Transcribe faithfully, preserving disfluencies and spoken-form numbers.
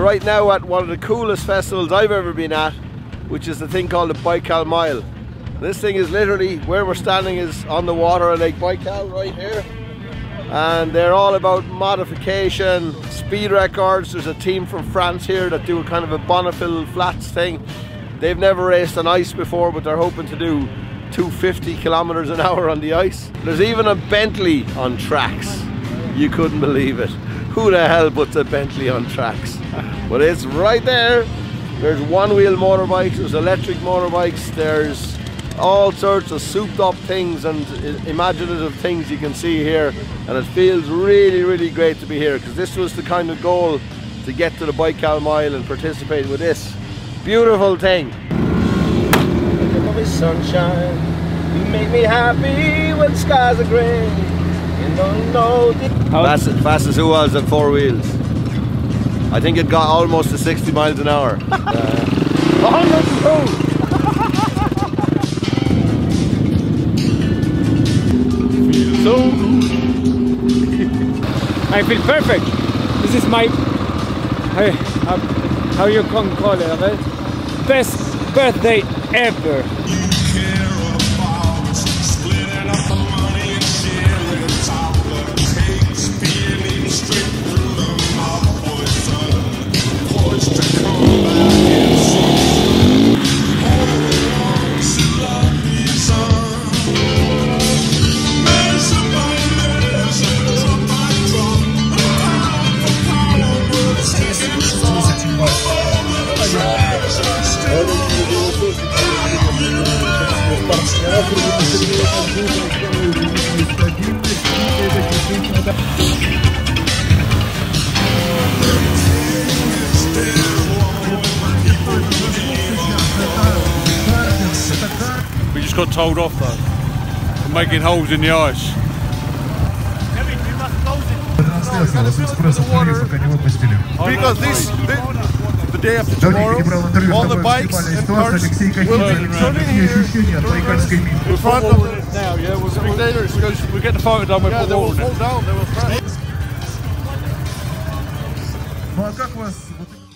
right now at one of the coolest festivals I've ever been at, which is the thing called the Baikal Mile. This thing is literally, where we're standing is on the water of Lake Baikal right here. And they're all about modification, speed records. There's a team from France here that do a kind of a Bonneville flats thing. They've never raced on ice before, but they're hoping to do two hundred fifty kilometers an hour on the ice. There's even a Bentley on tracks. You couldn't believe it. Who the hell puts a Bentley on tracks? But it's right there. There's one-wheel motorbikes, there's electric motorbikes, there's all sorts of souped up things and imaginative things you can see here, and it feels really really great to be here, because this was the kind of goal, to get to the Baikal Mile and participate with this beautiful thing. Look at my sunshine, you make me happy when the skies are grey. You don't know the fastest, fastest who was at four wheels. I think it got almost to sixty miles an hour. uh, one hundred two. So I feel perfect. This is my how, how, how you can call it, right? Best birthday ever. We just got told off though for making holes in the ice. Because this, this the day after tomorrow, all the bikes and cars will be turning here in front of it now. Yeah, we're spectators because We get the photo done with yeah, the they will water. fall down. They will crash. Ну а как вас